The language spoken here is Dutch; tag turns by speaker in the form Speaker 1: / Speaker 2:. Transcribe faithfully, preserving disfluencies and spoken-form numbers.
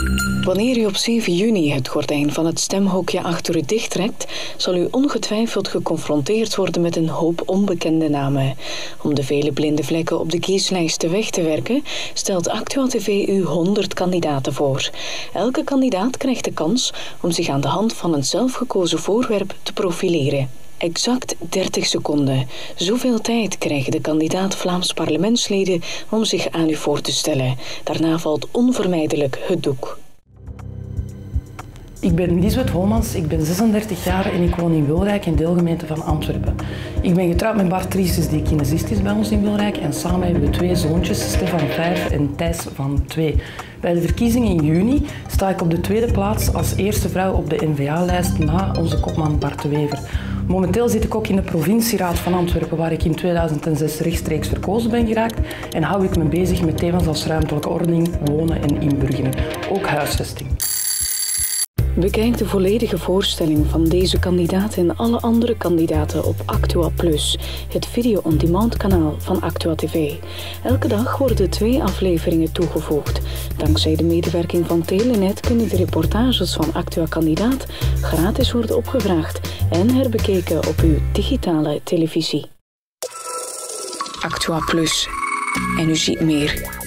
Speaker 1: Wanneer u op zeven juni het gordijn van het stemhokje achter u dichttrekt, zal u ongetwijfeld geconfronteerd worden met een hoop onbekende namen. Om de vele blinde vlekken op de kieslijsten weg te werken, stelt Actua T V u honderd kandidaten voor. Elke kandidaat krijgt de kans om zich aan de hand van een zelfgekozen voorwerp te profileren. Exact dertig seconden. Zoveel tijd krijgen de kandidaat Vlaams parlementsleden om zich aan u voor te stellen. Daarna valt onvermijdelijk het doek.
Speaker 2: Ik ben Lisbeth Holmans, ik ben zesendertig jaar en ik woon in Wilrijk, in deelgemeente van Antwerpen. Ik ben getrouwd met Bart Trieses, die kinesist is bij ons in Wilrijk. En samen hebben we twee zoontjes, Stefan vijf en Thijs van twee. Bij de verkiezingen in juni sta ik op de tweede plaats als eerste vrouw op de N V A-lijst na onze kopman Bart de Wever. Momenteel zit ik ook in de provincieraad van Antwerpen, waar ik in tweeduizend zes rechtstreeks verkozen ben geraakt. En hou ik me bezig met thema's als ruimtelijke ordening, wonen en inburgering. Ook huisvesting.
Speaker 1: Bekijk de volledige voorstelling van deze kandidaat en alle andere kandidaten op Actua Plus, het video-on-demand kanaal van Actua T V. Elke dag worden twee afleveringen toegevoegd. Dankzij de medewerking van Telenet kunnen de reportages van Actua Kandidaat gratis worden opgevraagd en herbekeken op uw digitale televisie. Actua Plus. En u ziet meer.